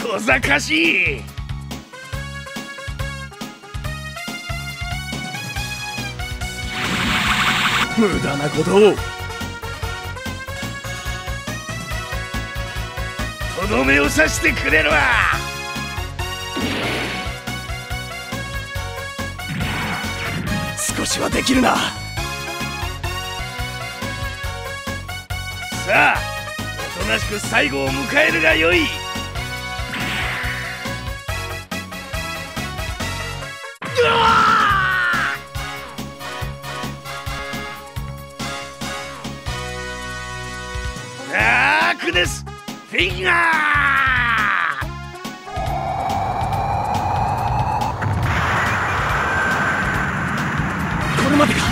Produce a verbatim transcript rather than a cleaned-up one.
小賢しい。無駄なことを。とどめを刺してくれるわ。少しはできるな。さあ、おとなしく最後を迎えるがよい。ダークネスフィンガー。これまでか。